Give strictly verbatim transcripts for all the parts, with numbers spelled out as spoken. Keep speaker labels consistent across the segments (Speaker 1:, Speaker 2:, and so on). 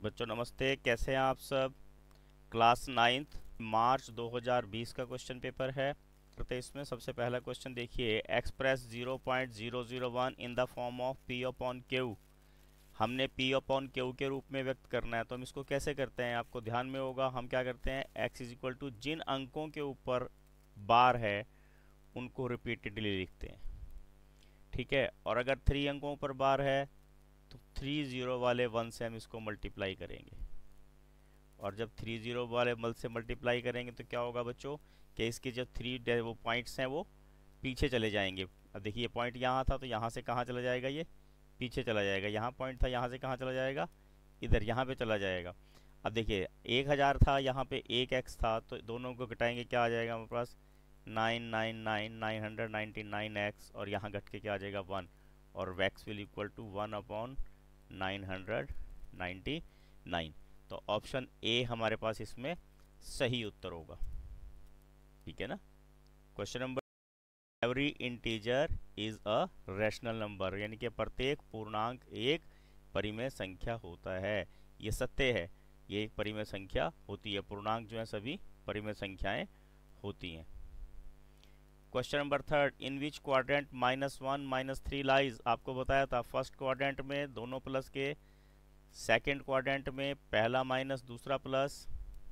Speaker 1: बच्चों नमस्ते, कैसे हैं आप सब। क्लास नाइन्थ मार्च दो हज़ार बीस का क्वेश्चन पेपर है। करते इसमें सबसे पहला क्वेश्चन देखिए, express zero point zero zero one in the form of P upon Q. हमने पी अपॉन क्यू के रूप में व्यक्त करना है, तो हम इसको कैसे करते हैं आपको ध्यान में होगा। हम क्या करते हैं, एक्स इज इक्वल टू जिन अंकों के ऊपर बार है उनको रिपीटेडली लिखते हैं, ठीक है। और अगर थ्री अंकों पर बार है तो थ्री ज़ीरो वाले वन से हम इसको मल्टीप्लाई करेंगे, और जब थ्री ज़ीरो वाले मल से मल्टीप्लाई करेंगे तो क्या होगा बच्चों कि इसके जो थ्री वो पॉइंट्स हैं वो पीछे चले जाएंगे। अब देखिए ये पॉइंट यहाँ था तो यहाँ से कहाँ चला जाएगा, ये पीछे चला जाएगा। यहाँ पॉइंट था, यहाँ से कहाँ चला जाएगा, इधर यहाँ पे चला जाएगा। अब देखिए एक हज़ार था, यहाँ पे एक एक्स था, तो दोनों को घटाएंगे क्या आ जाएगा हमारे पास, nine nine nine nine hundred ninety nine x, और यहाँ घट के क्या आ जाएगा वन, और x will equal to one upon nine hundred ninety nine. तो ऑप्शन ए हमारे पास इसमें सही उत्तर होगा, ठीक है ना। Question number, every integer is a rational number, यानी कि प्रत्येक पूर्णांक एक परिमेय संख्या होता है। ये सत्य है, ये एक परिमेय संख्या होती है। पूर्णांक जो है सभी परिमेय संख्याएं होती हैं। Question number third, in which quadrant minus one minus three lies. आपको बताया था फर्स्ट क्वाड्रेंट में दोनों प्लस के, सेकेंड क्वाड्रेंट में पहला माइनस दूसरा प्लस,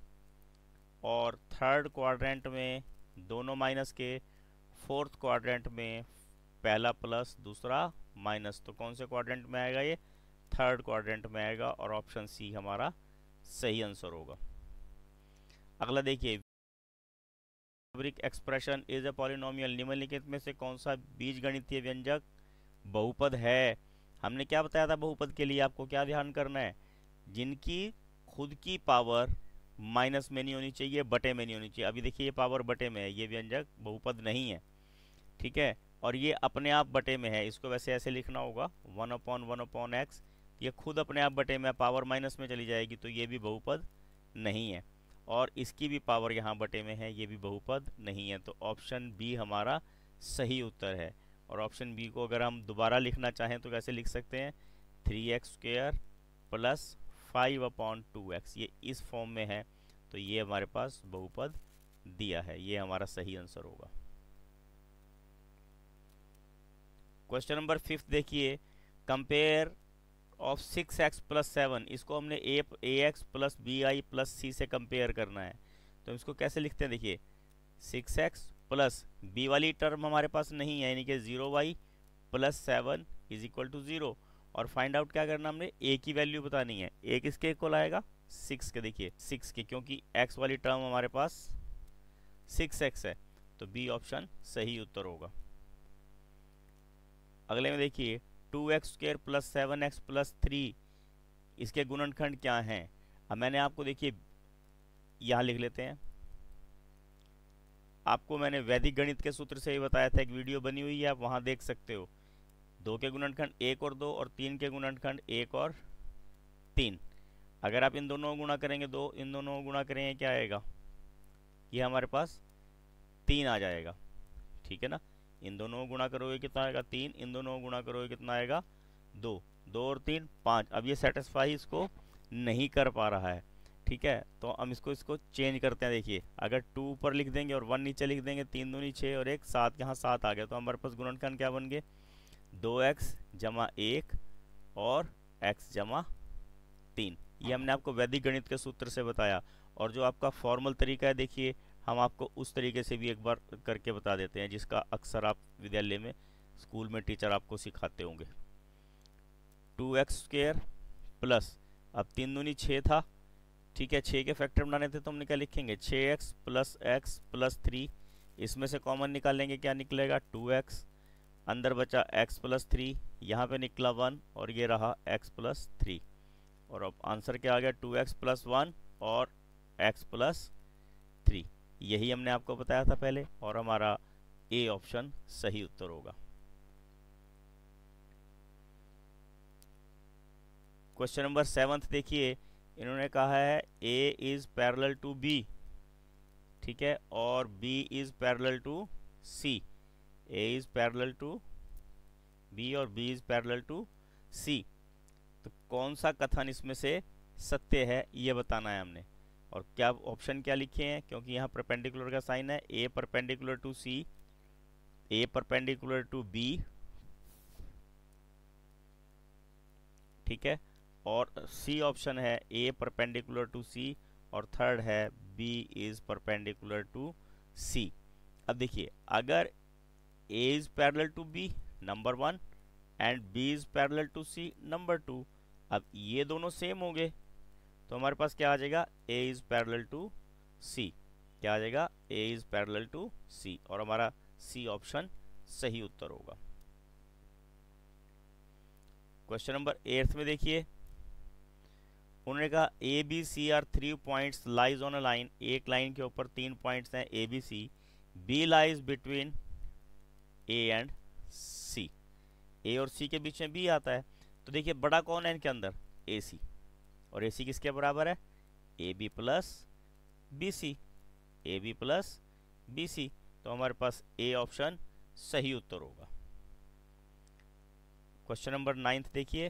Speaker 1: और थर्ड क्वाड्रेंट में दोनों माइनस के, फोर्थ क्वाड्रेंट में पहला प्लस दूसरा माइनस। तो कौन से क्वाड्रेंट में आएगा, ये थर्ड क्वाड्रेंट में आएगा, और ऑप्शन सी हमारा सही आंसर होगा। अगला देखिए, algebraic expression is a polynomial, निम्नलिखित में से कौन सा बीजगणितीय व्यंजक बहुपद है। हमने क्या बताया था बहुपद के लिए, आपको क्या ध्यान करना है, जिनकी खुद की पावर माइनस में नहीं होनी चाहिए, बटे में नहीं होनी चाहिए। अभी देखिए ये पावर बटे में है, ये व्यंजक बहुपद नहीं है, ठीक है। और ये अपने आप बटे में है, इसको वैसे ऐसे लिखना होगा one upon one upon x. ये खुद अपने आप बटे में, पावर माइनस में चली जाएगी तो ये भी बहुपद नहीं है। और इसकी भी पावर यहाँ बटे में है, ये भी बहुपद नहीं है। तो ऑप्शन बी हमारा सही उत्तर है। और ऑप्शन बी को अगर हम दोबारा लिखना चाहें तो कैसे लिख सकते हैं, three x square plus five upon two x, ये इस फॉर्म में है, तो ये हमारे पास बहुपद दिया है, ये हमारा सही आंसर होगा। क्वेश्चन नंबर फिफ्थ देखिए, compare of six x plus seven, इसको हमने A A x plus B Y plus C से कंपेयर करना है। तो इसको कैसे लिखते हैं, देखिए सिक्स एक्स प्लस बी वाली टर्म हमारे पास नहीं है, यानी कि zero Y plus seven is equal to zero. और फाइंड आउट क्या करना, हमने ए की वैल्यू बतानी है। ए किसके इक्वल आएगा, सिक्स के, देखिए सिक्स के, क्योंकि एक्स वाली टर्म हमारे पास सिक्स एक्स है, तो बी ऑप्शन सही उत्तर होगा। अगले में देखिए, two x square plus seven x plus three, इसके गुणनखंड क्या हैं। अब मैंने आपको देखिए यहाँ लिख लेते हैं, आपको मैंने वैदिक गणित के सूत्र से ही बताया था, एक वीडियो बनी हुई है, आप वहाँ देख सकते हो। दो के गुणनखंड एक और दो, और तीन के गुणनखंड एक और तीन। अगर आप इन दोनों को गुणा करेंगे, दो इन दोनों को गुणा करेंगे, क्या आएगा, ये हमारे पास तीन आ जाएगा, ठीक है ना। इन दोनों को गुणा करोगे कितना आएगा, तीन, इन दोनों को गुणा करोगे कितना आएगा, दो, दो और तीन पाँच। अब ये सेटिस्फाई इसको नहीं कर पा रहा है, ठीक है। तो हम इसको इसको चेंज करते हैं। देखिए अगर टू ऊपर लिख देंगे और वन नीचे लिख देंगे, तीन दूनी छः और एक सात, यहाँ सात आ गया, तो हमारे पास गुणनखंड क्या बन गए, दो एक्स जमा एक और एक्स जमा तीन। ये हमने आपको वैदिक गणित के सूत्र से बताया। और जो आपका फॉर्मल तरीका है, देखिए हम आपको उस तरीके से भी एक बार करके बता देते हैं, जिसका अक्सर आप विद्यालय में स्कूल में टीचर आपको सिखाते होंगे। टू एक्स स्क्वेयर प्लस, अब तीन दूनी छः था, ठीक है, छः के फैक्टर बनाने थे तो हमने क्या लिखेंगे, छः x plus x plus three, इसमें से कॉमन निकालेंगे, क्या निकलेगा, टू एक्स, अंदर बचा एक्स प्लस थ्री, यहाँ पे निकला वन, और ये रहा एक्स प्लस थ्री। और अब आंसर क्या आ गया, टू एक्स प्लस वन और एक्स प्लस थ्री। यही हमने आपको बताया था पहले, और हमारा ए ऑप्शन सही उत्तर होगा। क्वेश्चन नंबर सेवंथ देखिए, इन्होंने कहा है A is parallel to B, ठीक है, और B is parallel to C. A is parallel to B और B is parallel to C. तो कौन सा कथन इसमें से सत्य है ये बताना है हमने। और क्या ऑप्शन क्या लिखे हैं, क्योंकि यहाँ परपेंडिकुलर का साइन है, A perpendicular to C, A perpendicular to B, ठीक है, और सी ऑप्शन है ए परपेंडिकुलर टू सी, और थर्ड है B is perpendicular to C. अब देखिए, अगर A is parallel to B number one and B is parallel to C number two, अब ये दोनों सेम हो गए तो हमारे पास क्या आ जाएगा, A is parallel to C. क्या आ जाएगा, A is parallel to C, और हमारा सी ऑप्शन सही उत्तर होगा। क्वेश्चन नंबर एट्थ में देखिए, उन्होंने कहा A B C are three points lies on a line, एक लाइन के ऊपर तीन पॉइंट्स हैं A B C, B lies between A and C, A और सी के बीच में बी आता है। तो देखिए बड़ा कौन है इनके अंदर, ए सी, और ए सी किसके बराबर है, A B plus B C, A B plus B C, तो हमारे पास ए ऑप्शन सही उत्तर होगा। क्वेश्चन नंबर नाइन्थ देखिए,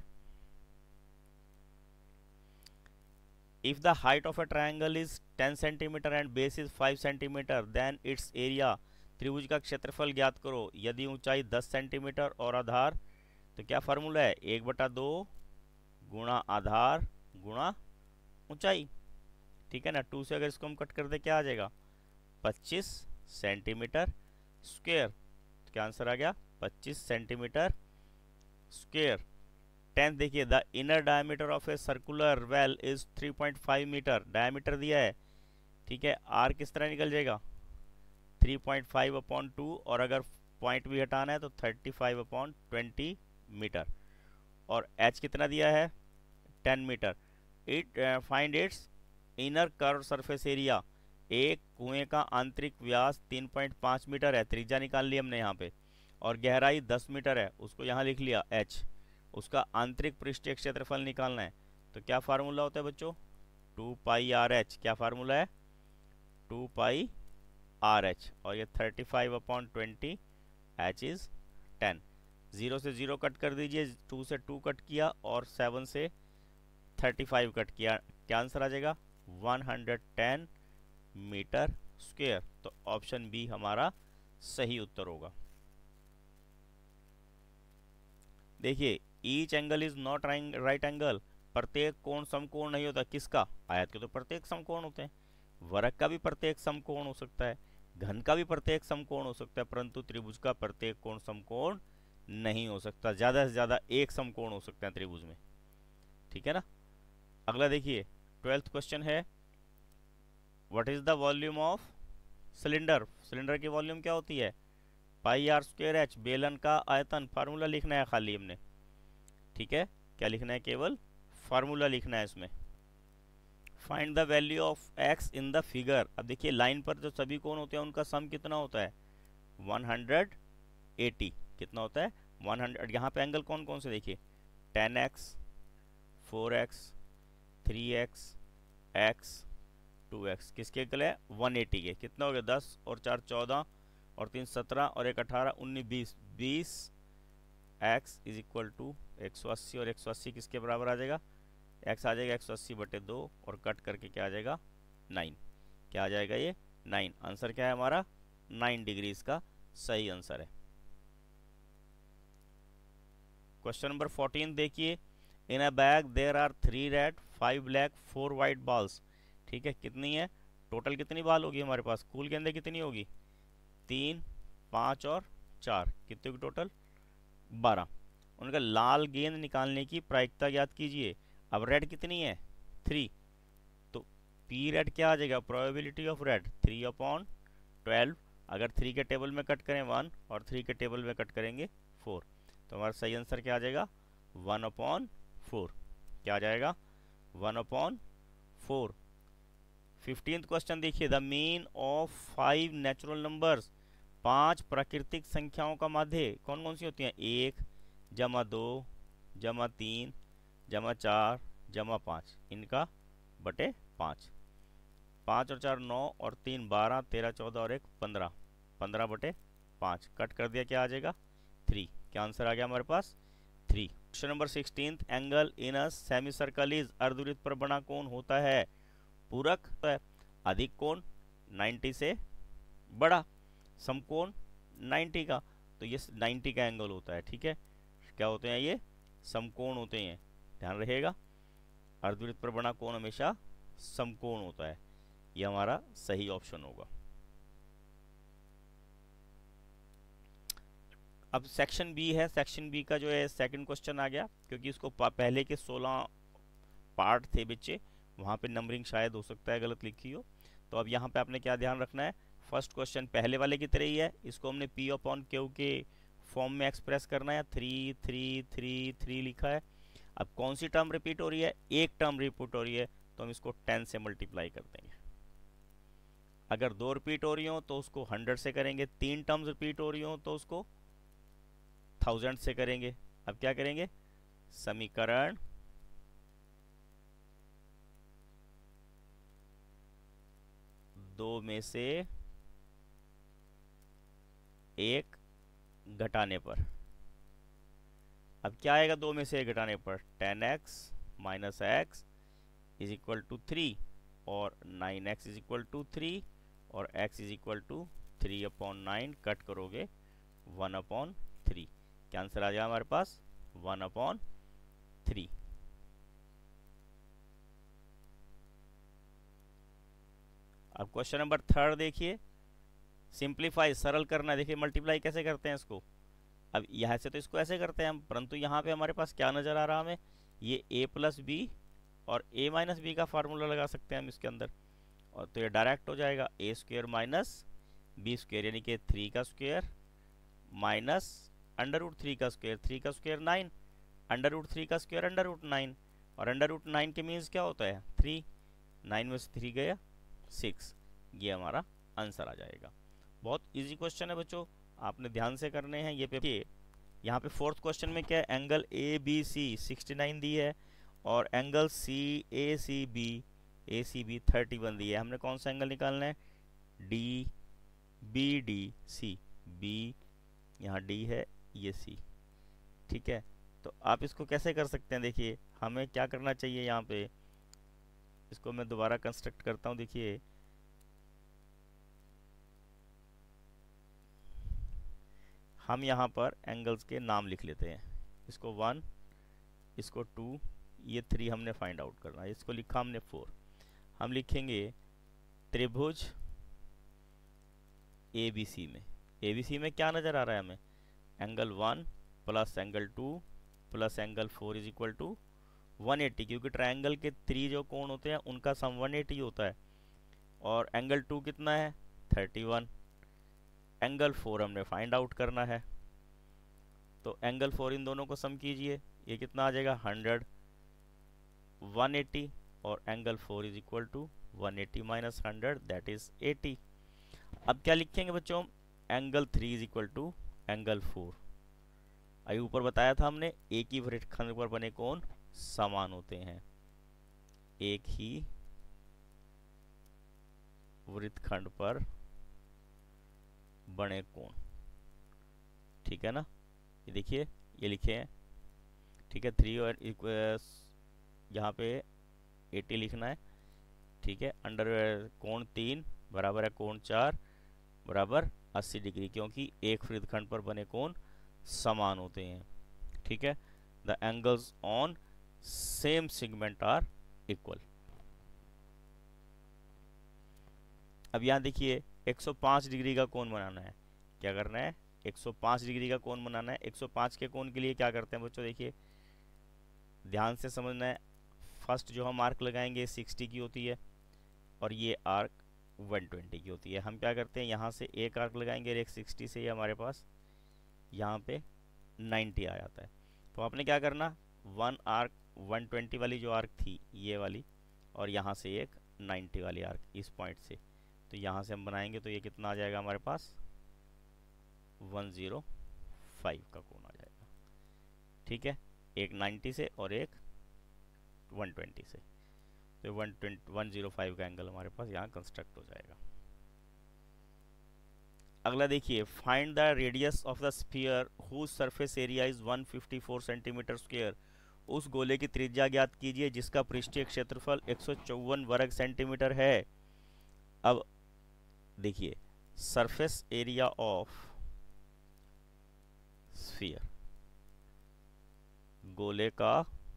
Speaker 1: if the height of a triangle is ten centimetre and base is five centimetre then its area, त्रिभुज का क्षेत्रफल ज्ञात करो यदि ऊंचाई दस सेंटीमीटर और आधार, तो क्या फार्मूला है, एक बटा दो गुणा आधार गुणा ऊंचाई, ठीक है ना। टू से अगर इसको हम कट कर दे क्या आ जाएगा, पच्चीस सेंटीमीटर स्क्वायर, तो क्या आंसर आ गया, पच्चीस सेंटीमीटर स्क्वायर। टेंथ देखिए, the inner diameter of a circular well is three point five metre, diameter दिया है, ठीक है, आर किस तरह निकल जाएगा, three point five upon two, और अगर पॉइंट भी हटाना है तो thirty five upon twenty metre, और एच कितना दिया है, ten metre. It find its inner curve surface area, एक कुएं का आंतरिक व्यास तीन पॉइंट पाँच मीटर है, त्रिज्या निकाल ली हमने यहाँ पे, और गहराई दस मीटर है, उसको यहाँ लिख लिया एच, उसका आंतरिक पृष्ठीय क्षेत्रफल निकालना है, तो क्या फार्मूला होता है बच्चों, टू पाई आर एच, क्या फार्मूला है, टू पाई आर एच, और ये thirty five upon twenty, H is ten. Zero से जीरो कट कर दीजिए, टू से टू कट किया और सेवन से थर्टी फाइव कट किया, क्या आंसर आ जाएगा, one hundred ten metre square, तो ऑप्शन बी हमारा सही उत्तर होगा। देखिए, each angle is not right angle, प्रत्येक कोण समकोण नहीं होता, किसका, आयत के तो प्रत्येक समकोण होते हैं, वर्ग का भी प्रत्येक समकोण हो सकता है, घन का भी प्रत्येक समकोण हो सकता है, परंतु त्रिभुज का प्रत्येक कोण समकोण नहीं हो सकता, ज्यादा से ज्यादा एक समकोण हो सकता है त्रिभुज में, ठीक है ना। अगला देखिए, ट्वेल्थ क्वेश्चन है, what is the volume of cylinder, cylinder की वॉल्यूम क्या होती है, पाई आर स्क्वायर एच, बेलन का आयतन, फार्मूला लिखना है खाली हमने, ठीक है, क्या लिखना है, केवल फार्मूला लिखना है इसमें। Find the value of x in the figure, अब देखिए लाइन पर जो सभी कोण होते हैं उनका सम कितना होता है, वन हंड्रेड एटी, कितना होता है, वन हंड्रेड। यहाँ पे एंगल कौन कौन से देखिए, ten x, four x, three x, x, two x, किसके एंगल है, वन एटी के, कितना हो गया, दस और चार चौदह, और तीन सत्रह, और एक अठारह, उन्नीस, बीस, बीस एक्स इज इक्वल टू एक सौ अस्सी, और एक सौ अस्सी किसके बराबर आ जाएगा, एक्स आ जाएगा एक सौ अस्सी बटे दो, और कट करके क्या आ जाएगा, नाइन, क्या आ जाएगा ये, नाइन। आंसर क्या है हमारा, नाइन डिग्री इसका सही आंसर है। क्वेश्चन नंबर फोर्टीन देखिए, in a bag there are three red, five black, four white balls, ठीक है, कितनी है, टोटल कितनी बॉल होगी हमारे पास, कुल के अंदर कितनी होगी, तीन, पाँच और चार, कितने होगी टोटल, बारह। उनका लाल गेंद निकालने की प्रायिकता ज्ञात कीजिए, अब रेड कितनी है, थ्री, तो पी रेड क्या आ जाएगा, probability of red three upon twelve, अगर थ्री के टेबल में कट करें वन, और थ्री के टेबल में कट करेंगे फोर, तो हमारा सही आंसर क्या आ जाएगा, वन अपॉन फोर, क्या आ जाएगा, one upon four. Fifteenth question देखिए, the mean of five natural numbers, पांच प्राकृतिक संख्याओं का माध्य कौन कौन सी होती हैं, एक जमा दो जमा तीन जमा चार जमा पाँच, इनका बटे पाँच, पाँच और चार नौ, और तीन बारह, तेरह चौदह, और एक पंद्रह, पंद्रह बटे पाँच, कट कर दिया क्या आ जाएगा, थ्री, क्या आंसर आ गया हमारे पास, three. Question number sixteen, angle in a semicircle is, अर्धवृत्त पर बना कोण होता है पूरक, है अधिक कोण नाइन्टी से बड़ा, समकोण नाइन्टी का, तो ये नाइन्टी का एंगल होता है। ठीक है, क्या होते हैं ये? समकोण होते हैं, ध्यान रहेगा। अर्धवृत्त पर बना कोण हमेशा समकोण होता है, ये हमारा सही ऑप्शन होगा। अब सेक्शन बी है, सेक्शन बी का जो है सेकंड क्वेश्चन आ गया, क्योंकि इसको पहले के सोलह पार्ट थे बच्चे, वहाँ पे नंबरिंग शायद हो सकता है गलत लिखी हो, तो अब यहाँ पे आपने क्या ध्यान रखना है, फर्स्ट क्वेश्चन पहले वाले की तरह ही है, इसको हमने पी अपॉन क्यू के फॉर्म में एक्सप्रेस करना है। थ्री थ्री थ्री थ्री लिखा है। अब कौन सी टर्म रिपीट हो रही है? एक टर्म रिपीट हो रही है, तो हम इसको टेन से मल्टीप्लाई कर देंगे। अगर दो रिपीट हो रही हो तो उसको हंड्रेड से करेंगे, तीन टर्म्स रिपीट हो रही हो तो उसको थाउजेंड से करेंगे। अब क्या करेंगे? समीकरण दो में से एक घटाने पर, अब क्या आएगा दो में से एक घटाने पर? Ten x minus x is equal to three, और nine x is equal to three, और x is equal to three upon nine, cut करोगे वन अपॉन थ्री, क्या आंसर आ जाएगा हमारे पास? One upon three. अब क्वेश्चन नंबर थर्ड देखिए, सिंप्लीफाई, सरल करना। देखिए मल्टीप्लाई कैसे करते हैं इसको, अब यहाँ से तो इसको ऐसे करते हैं हम, परंतु यहाँ पे हमारे पास क्या नज़र आ रहा हमें? ये a प्लस बी और a माइनस बी का फार्मूला लगा सकते हैं हम इसके अंदर, और तो ये डायरेक्ट हो जाएगा A square minus B square, यानी कि थ्री का square minus under root three का स्क्वेयर, थ्री का square nine, under root three का स्क्वेयर अंडर रूट नाइन, और अंडर रूट नाइन के मीन्स क्या होता है? थ्री, नाइन में से थ्री गया सिक्स, ये हमारा आंसर आ जाएगा। बहुत इजी क्वेश्चन है बच्चों, आपने ध्यान से करने हैं ये पे। यहाँ पे फोर्थ क्वेश्चन में क्या है? Angle A B C sixty nine दी है, और angle C A C B A C B thirty one दी है। हमने कौन सा एंगल निकालना है? D B D C, B यहाँ डी है, ये सी। ठीक है, तो आप इसको कैसे कर सकते हैं? देखिए हमें क्या करना चाहिए यहाँ पे, इसको मैं दोबारा कंस्ट्रक्ट करता हूँ। देखिए हम यहाँ पर एंगल्स के नाम लिख लेते हैं, इसको वन, इसको टू, ये थ्री हमने फाइंड आउट करना है, इसको लिखा हमने फोर। हम लिखेंगे त्रिभुज ए बी सी में, ए बी सी में क्या नज़र आ रहा है हमें? Angle one plus angle two plus angle four is equal to one eighty, क्योंकि ट्रायंगल के थ्री जो कोण होते हैं उनका सम वन एट्टी होता है, और एंगल टू कितना है? Thirty one. एंगल फोर हमने फाइंड आउट करना है, तो एंगल फोर इन दोनों को सम कीजिए, ये कितना आ जाएगा? हंड्रेड, वन एट्टी, और angle four is equal to one eighty minus hundred, that is eighty. अब क्या लिखेंगे बच्चों? Angle three is equal to angle four. अभी ऊपर बताया था हमने, एक ही वृत्तखंड पर बने कोण समान होते हैं, एक ही वृत्तखंड पर बने कोण, ठीक है ना? ये देखिए ये लिखे हैं, ठीक है, थ्री और यहाँ पे एटी लिखना है, ठीक है। अंडर कोण तीन बराबर है कोण चार बराबर अस्सी डिग्री, क्योंकि एक वृत्तखंड पर बने कोण समान होते हैं, ठीक है। The angles on same segment are equal. अब यहाँ देखिए एक सौ पाँच डिग्री का कोण बनाना है, क्या करना है? एक सौ पाँच डिग्री का कोण बनाना है। एक सौ पाँच के कोण के लिए क्या करते हैं बच्चों? देखिए ध्यान से समझना है। फर्स्ट जो हम आर्क लगाएंगे साठ की होती है, और ये आर्क एक सौ बीस की होती है। हम क्या करते हैं, यहाँ से एक आर्क लगाएंगे और एक साठ से, ये हमारे पास यहाँ पे नब्बे आ जाता है। तो आपने क्या करना, वन आर्क एक सौ बीस वाली जो आर्क थी ये वाली, और यहाँ से एक नब्बे वाली आर्क इस पॉइंट से, तो यहाँ से हम बनाएंगे तो ये कितना आ जाएगा हमारे पास? एक सौ पाँच का कोण आ जाएगा, ठीक है। एक नब्बे से और एक एक सौ बीस से, तो एक सौ पाँच का एंगल हमारे पास यहाँ कंस्ट्रक्ट हो जाएगा। अगला देखिए, find the radius of the sphere whose surface area is one fifty four centimetre square. उस गोले की त्रिज्या ज्ञात कीजिए जिसका पृष्ठीय क्षेत्रफल एक सौ चौवन वर्ग सेंटीमीटर है। अब देखिए, सरफेस एरिया ऑफ स्फीयर, गोले का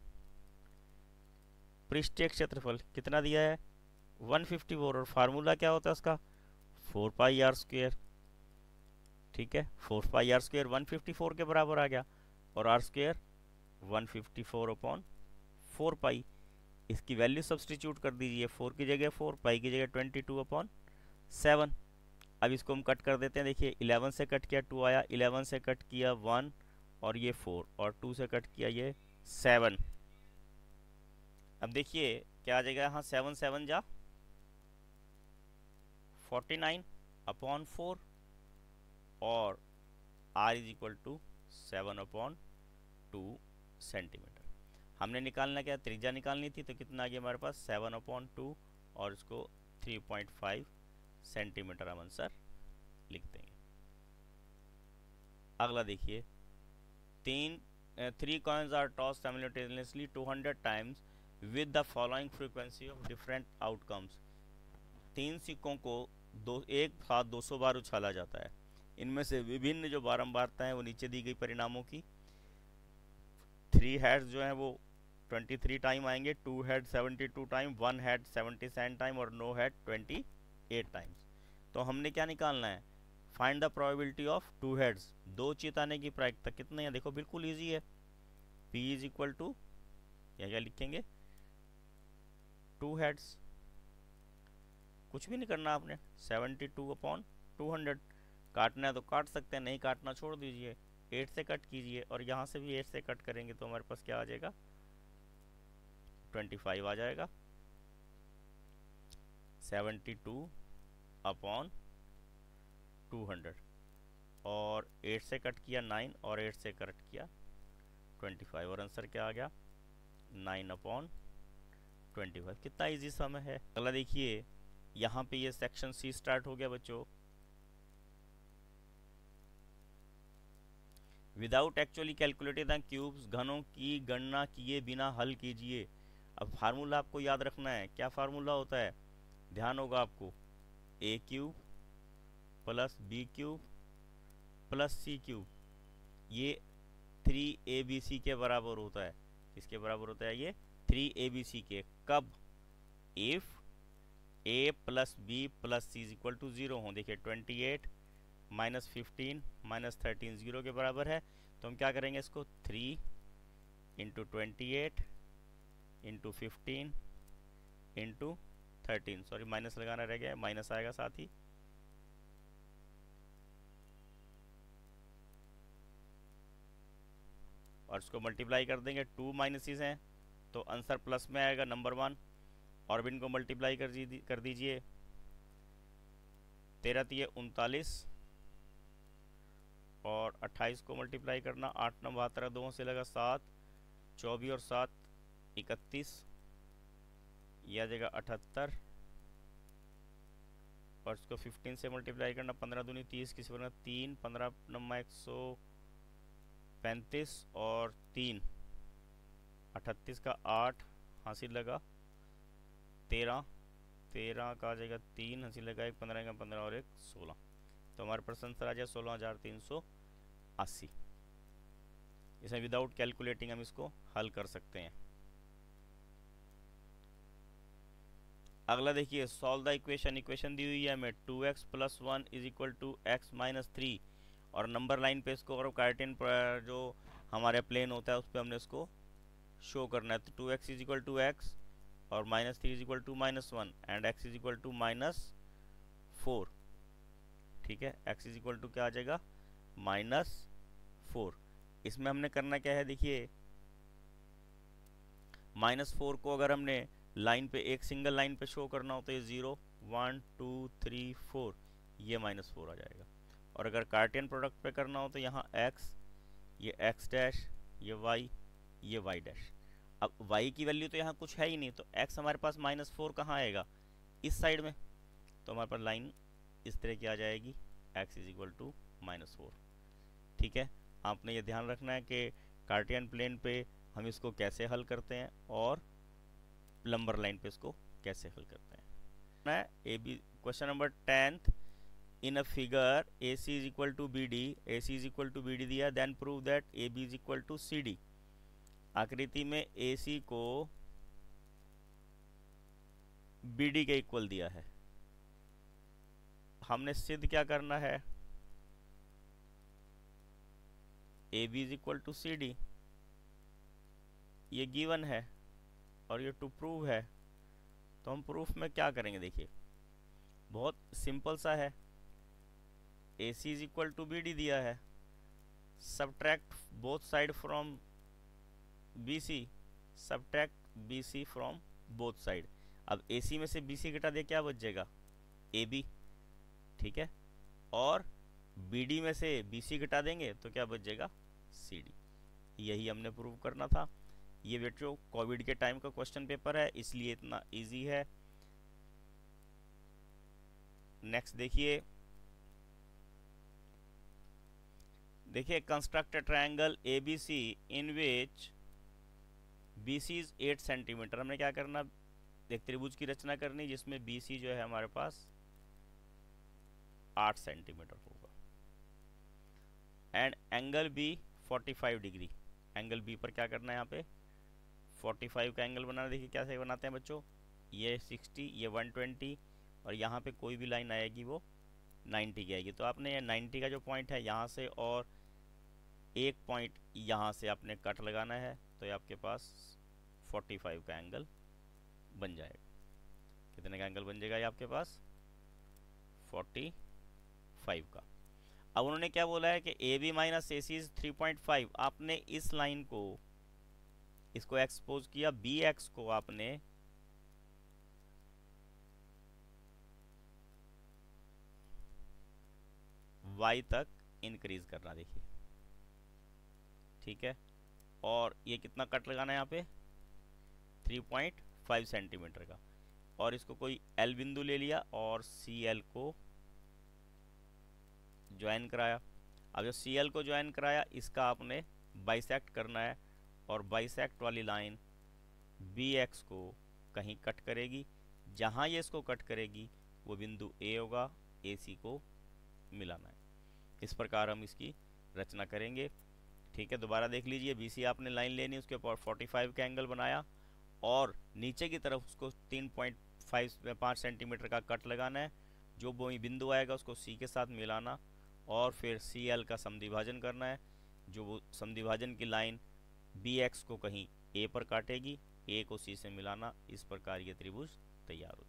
Speaker 1: पृष्ठीय क्षेत्रफल कितना दिया है, वन फिफ्टी फोर, और फार्मूला क्या होता है उसका, फोर पाई आर स्क्वायर। ठीक है, four pi are square one fifty four के बराबर आ गया, और R square one fifty four upon four pi. इसकी वैल्यू सब्सटीट्यूट कर दीजिए, फोर की जगह फोर, पाई की जगह ट्वेंटी टू अपॉन सेवन। अब इसको हम कट कर देते हैं। देखिए, इलेवन से कट किया टू आया, इलेवन से कट किया वन, और ये फोर, और टू से कट किया ये सेवन। अब देखिए क्या आ जाएगा यहाँ, सेवन सेवन जा फोर्टी नाइन अपॉन फोर, और r is equal to seven upon two centimetre. हमने निकालना क्या, त्रिज्या निकालनी थी, तो कितना आ गया हमारे पास, सेवन अपॉन टू, और इसको थ्री पॉइंट फाइव सेंटीमीटर हम आंसर लिख देंगे। अगला देखिए, तीन three coins are toss simultaneously two hundred times with the following frequency of different outcomes. तीन सिक्कों को दो एक साथ दो सौ बार उछाला जाता है, इनमें से विभिन्न जो बारंबारता है वो नीचे दी गई परिणामों की। थ्री हेड्स जो हैं वो ट्वेंटी थ्री टाइम आएंगे, two head seventy two time, one head seventy seven time, और no head twenty eight times. तो हमने क्या निकालना है, find the probability of two heads. दो चित आने की प्रायिकता कितनी है, देखो बिल्कुल ईजी है। P इज इक्वल टू, या क्या लिखेंगे, टू हेड्स, कुछ भी नहीं करना आपने, seventy two upon two hundred. काटना है तो काट सकते हैं, नहीं काटना छोड़ दीजिए। एट से कट कीजिए, और यहाँ से भी एट से कट करेंगे तो हमारे पास क्या आ जाएगा, ट्वेंटी फाइव आ जाएगा। Seventy two upon two hundred, और एट से कट किया नाइन, और एट से कट किया ट्वेंटी फाइव, और आंसर क्या आ गया, नाइन अपॉन ट्वेंटी फाइव। कितना इजी सम है। अगला देखिए, यहाँ पे ये सेक्शन सी स्टार्ट हो गया बच्चों। Without actually calculated the cubes, घनों की गणना किए बिना हल कीजिए। अब फार्मूला आपको याद रखना है, क्या फार्मूला होता है, ध्यान होगा आपको, A cube plus B cube plus C cube, ये थ्री ए बी सी के बराबर होता है। किसके बराबर होता है ये, थ्री ए बी सी के। कब, if A plus B plus C is equal to zero हो। देखिए twenty eight minus fifteen minus thirteen zero के बराबर है, तो हम क्या करेंगे, इसको three into twenty eight into fifteen into thirteen, sorry minus लगाना रह गया, माइनस आएगा साथ ही, और इसको मल्टीप्लाई कर देंगे। टू माइनसेस हैं तो आंसर प्लस में आएगा, नंबर वन। और भी इनको मल्टीप्लाई कर दी कर दीजिए, तेरह तीय उनतालीस, और अट्ठाईस को मल्टीप्लाई करना, आठ नौ बहत्तर, दो से लगा सात, चौबीस और सात इकतीस, यह आ जाएगा अठहत्तर, और इसको फिफ्टीन से मल्टीप्लाई करना, पंद्रह दूनी तीस, किसी पर तीन, पंद्रह नम्मा एक सौ पैंतीस, और तीन अठतीस का आठ, हासिल लगा तेरह, तेरह का आ जाएगा तीन, हासिल लगा एक, पंद्रह का पंद्रह, और एक सोलह। तो हमारे पास आंसर आ जाए सोलह हजार तीन सौ अस्सी। इसमें विदाउट कैलकुलेटिंग हम इसको हल कर सकते हैं। अगला देखिए, सॉल्व द इक्वेशन। इक्वेशन दी हुई है हमें, two x plus one is equal to x minus three, और नंबर लाइन पे इसको, और कार्टेन पर जो हमारे प्लेन होता है उस पर हमने इसको शो करना है। तो two x is equal to x, और minus three is equal to minus one, and x is equal to minus four. ठीक है, एक्स इज इक्वल टू क्या आ जाएगा, माइनस फोर। इसमें हमने करना क्या है, देखिए माइनस फोर को अगर हमने लाइन पे, एक सिंगल लाइन पे शो करना हो तो ये zero, one two three four, ये माइनस फोर आ जाएगा। और अगर कार्टेन प्रोडक्ट पे करना हो तो यहाँ x, ये x डैश, ये y, ये y डैश। अब y की वैल्यू तो यहाँ कुछ है ही नहीं, तो x हमारे पास माइनस फोर कहाँ आएगा, इस साइड में। तो हमारे पास लाइन इस तरह की आ जाएगी x is equal to minus four. ठीक है, आपने ये ध्यान रखना है कि कार्टियन प्लेन पे हम इसको कैसे हल करते हैं और लंबर लाइन पे इसको कैसे हल करते हैं। A B question number tenth, in a figure A C is equal to B D, A C is equal to B D दिया, then prove that A B is equal to C D. आकृति में ए सी को B D के equal दिया है, हमने सिद्ध क्या करना है, A B is equal to C D. ये गिवन है और ये टू प्रूव है, तो हम प्रूफ में क्या करेंगे, देखिए बहुत सिंपल सा है। A C is equal to B D दिया है, subtract both side from B C, subtract B C from both side. अब ए सी में से बी सी घटा दे, क्या बच जाएगा, ए बी। ठीक है, और बी डी में से बी सी घटा देंगे तो क्या बच जाएगा, सी डी। यही हमने प्रूव करना था। ये बच्चों कोविड के टाइम का क्वेश्चन पेपर है, इसलिए इतना इजी है। नेक्स्ट देखिए, देखिए construct a triangle A B C in which B C is eight centimetre. हमने क्या करना, एक त्रिभुज की रचना करनी जिसमें बी सी जो है हमारे पास आठ सेंटीमीटर होगा, and angle B forty five degree. Angle B पर क्या करना है, यहाँ पे फोर्टी फाइव का एंगल बनाना। देखिए कैसे बनाते हैं बच्चों, ये सिक्सटी, ये वन ट्वेंटी, और यहाँ पे कोई भी लाइन आएगी वो नाइन्टी की आएगी। तो आपने ये नाइन्टी का जो पॉइंट है यहाँ से और एक पॉइंट यहाँ से आपने कट लगाना है, तो ये आपके पास फोर्टी फाइव का एंगल बन जाएगा। कितने का एंगल बन जाएगा ये आपके पास, फोर्टी फाइव का। अब उन्होंने क्या बोला है कि A B minus A C is three point five. आपने इस लाइन को, इसको एक्सपोज किया, बी एक्स को आपने वाई तक इंक्रीज करना। देखिए ठीक है, और ये कितना कट लगाना है यहाँ पे, थ्री पॉइंट फाइव सेंटीमीटर का, और इसको कोई एल बिंदु ले लिया और सी एल को ज्वाइन कराया। अब जो सी एल को ज्वाइन कराया इसका आपने बाइसेक्ट करना है, और बाइसेक्ट वाली लाइन बी एक्स को कहीं कट करेगी, जहाँ ये इसको कट करेगी वो बिंदु ए होगा, ए सी को मिलाना है। इस प्रकार हम इसकी रचना करेंगे। ठीक है, दोबारा देख लीजिए, बी सी आपने लाइन लेनी, उसके ऊपर फोर्टी फाइव का एंगल बनाया, और नीचे की तरफ उसको तीन पॉइंट फाइव पाँच सेंटीमीटर का कट लगाना है। जो वही बिंदु आएगा उसको सी के साथ मिलाना, और फिर सी एल का समद्विभाजन करना है। जो वो समद्विभाजन की लाइन बी एक्स को कहीं ए पर काटेगी, ए को सी से मिलाना। इस प्रकार ये त्रिभुज तैयार हो जाएगी।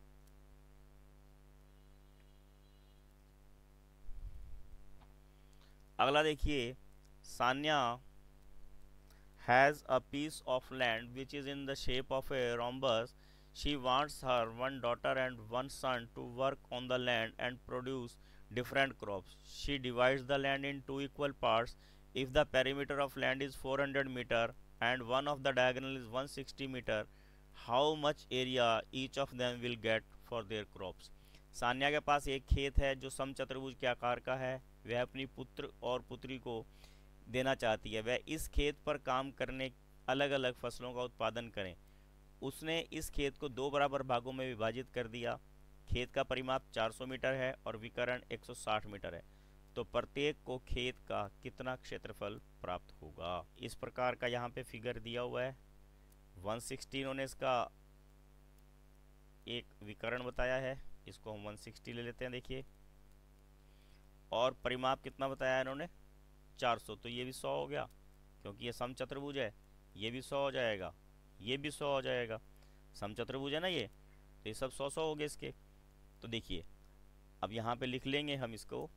Speaker 1: अगला देखिए, Sanya has a piece of land which is in the shape of a rhombus. She wants her one daughter and one son to work on the land and produce different crops. She divides the land in two equal parts. If the perimeter of land is four hundred meter and one of the diagonal is one hundred sixty meter, how much area each of them will get for their crops? Sanya के पास एक खेत है जो समचतुर्भुज के आकार का है। वह अपनी पुत्र और पुत्री को देना चाहती है, वह इस खेत पर काम करने अलग अलग फसलों का उत्पादन करें। उसने इस खेत को दो बराबर भागों में विभाजित कर दिया। खेत का परिमाप चार सौ मीटर है और विकर्ण एक सौ साठ मीटर है, तो प्रत्येक को खेत का कितना क्षेत्रफल प्राप्त होगा। इस प्रकार का यहाँ पे फिगर दिया हुआ है। एक सौ साठ उन्होंने इसका एक विकर्ण बताया है, इसको हम एक सौ साठ ले लेते हैं। देखिए, और परिमाप कितना बताया है इन्होंने, चार सौ, तो ये भी सौ हो गया, क्योंकि ये समचतुर्भुज है। ये भी सौ हो जाएगा, ये भी सौ हो जाएगा, समचतुर्भुज है ना ये, तो ये सब सौ सौ हो गए इसके। तो देखिए, अब यहाँ पे लिख लेंगे हम इसको,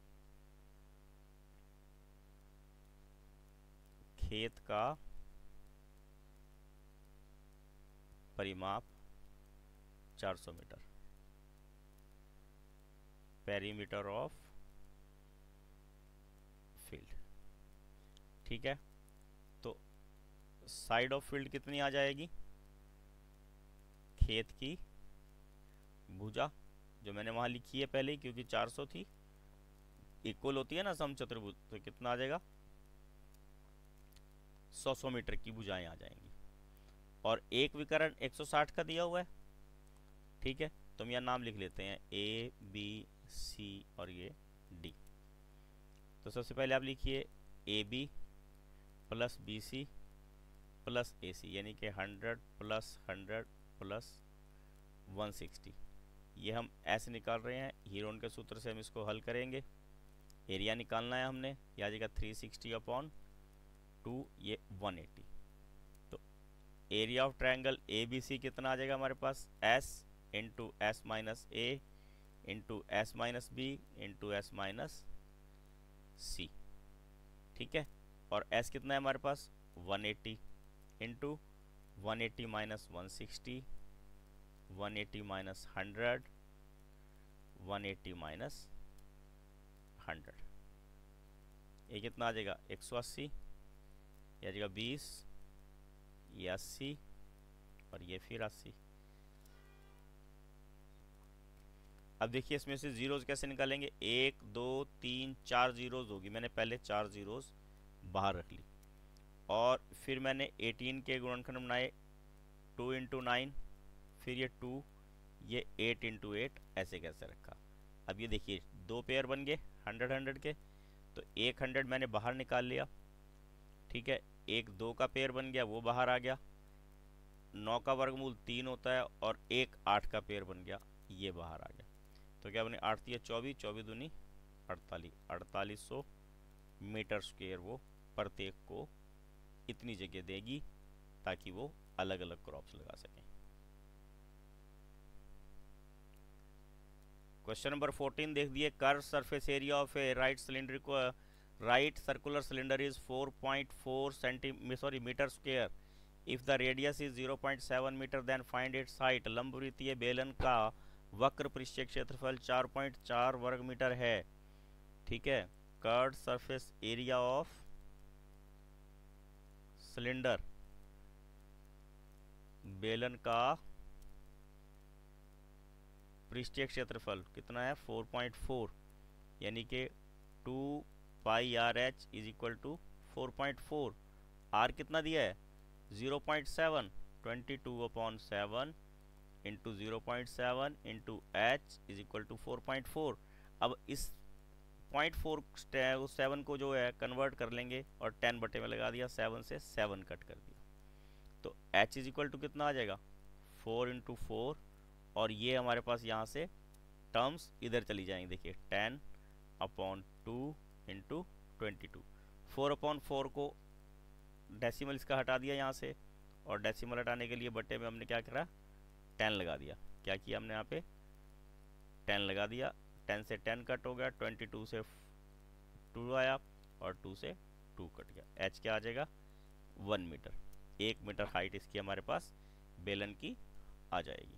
Speaker 1: खेत का परिमाप चार सौ मीटर, पेरीमीटर ऑफ फील्ड। ठीक है, तो साइड ऑफ फील्ड कितनी आ जाएगी, खेत की भुजा जो मैंने वहां लिखी है पहले ही, क्योंकि चार सौ थी, इक्वल होती है ना समचतुर्भुज, तो कितना आ जाएगा, सौ सौ मीटर की भुजाएं आ जाएंगी। और एक विकर्ण एक सौ साठ का दिया हुआ है, ठीक है, तो हम यहाँ नाम लिख लेते हैं ए बी सी और ये डी। तो सबसे पहले आप लिखिए A B plus B C plus A C, यानी कि hundred plus hundred plus one sixty. ये हम ऐसे निकाल रहे हैं, हीरोन के सूत्र से हम इसको हल करेंगे। एरिया निकालना है हमने, यह आ जाएगा थ्री सिक्सटी अपॉन टू, ये वन एटी। तो area of triangle A B C कितना आ जाएगा हमारे पास, s into s minus A into s minus B into s minus C, ठीक है। और एस कितना है हमारे पास, one eighty into one eighty minus one sixty, one eighty minus hundred, one eighty minus hundred, ये कितना आ जाएगा, एक सौ अस्सी, ये आ जाएगा बीस, ये अस्सी और ये फिर अस्सी। अब देखिए इसमें से जीरोज कैसे निकालेंगे, एक दो तीन चार जीरोज होगी, मैंने पहले चार जीरोज बाहर रख ली। और फिर मैंने अठारह के गुणनखंड बनाए, टू इंटू नाइन, फिर ये टू, ये एट इंटू एट, ऐसे कैसे रखा। अब ये देखिए दो पेयर बन गए हंड्रेड हंड्रेड के, तो एक हंड्रेड मैंने बाहर निकाल लिया, ठीक है। एक दो का पेयर बन गया, वो बाहर आ गया। नौ का वर्गमूल तीन होता है, और एक आठ का पेयर बन गया, ये बाहर आ गया। तो क्या बने, आठ तीन चौबीस, चौबीस दूनी अड़तालीस, अड़तालीस सौ मीटर स्क्वेयर वो प्रत्येक को इतनी जगह देगी ताकि वो अलग अलग क्रॉप्स लगा सकें। क्वेश्चन नंबर फोर्टीन देख दिए, curve surface area of a right cylinder को right circular cylinder is four point four centi sorry metre square, if the radius is zero point seven metre then find its height. लंबवृत्तीय बेलन का वक्र पृष्ठीय क्षेत्रफल चार पॉइंट चार वर्ग मीटर है, ठीक है। Curve surface area of cylinder, बेलन का पृष्ठीय क्षेत्रफल कितना है, फोर पॉइंट फोर, यानी कि two pi are h is equal to four point four. R कितना दिया है, zero point seven, twenty two upon seven into zero point seven into h is equal to four point four. अब इस point four seven को जो है convert कर लेंगे और टेन बटे में लगा दिया, सेवन से सेवन कट कर दिया, तो एच इज इक्वल टू कितना आ जाएगा, फोर इंटू फोर, और ये हमारे पास यहाँ से टर्म्स इधर चली जाएंगी। देखिए ten upon two into twenty two, four upon four को डेसिमल इसका हटा दिया यहाँ से, और डेसिमल हटाने के लिए बटे में हमने क्या करा, टेन लगा दिया। क्या किया हमने यहाँ पे, टेन लगा दिया, टेन से टेन कट हो गया, ट्वेंटी टू से टू आया और टू से टू कट गया। एच क्या आ जाएगा, वन मीटर, एक मीटर हाइट इसकी हमारे पास बेलन की आ जाएगी।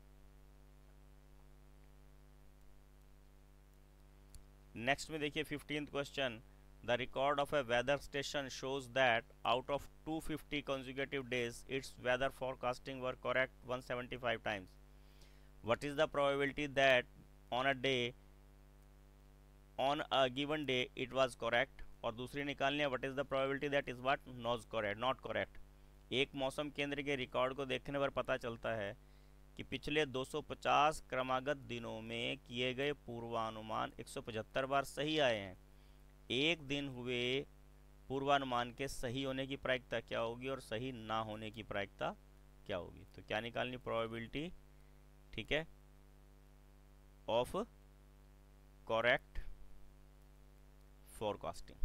Speaker 1: नेक्स्ट में देखिए fifteenth question, the record of a weather station shows that out of two fifty consecutive days its weather forecasting were correct one hundred seventy-five times. What is the probability that on a day on a given day it was correct? और दूसरी निकालनी है, what is the probability that is what not correct not correct. एक मौसम केंद्र के record को देखने पर पता चलता है कि पिछले दो सौ पचास क्रमागत दिनों में किए गए पूर्वानुमान एक सौ पचहत्तर बार सही आए हैं। एक दिन हुए पूर्वानुमान के सही होने की प्रायिकता क्या होगी और सही ना होने की प्रायिकता क्या होगी। तो क्या निकालनी, प्रोबेबिलिटी, ठीक है, ऑफ करेक्ट फोरकास्टिंग,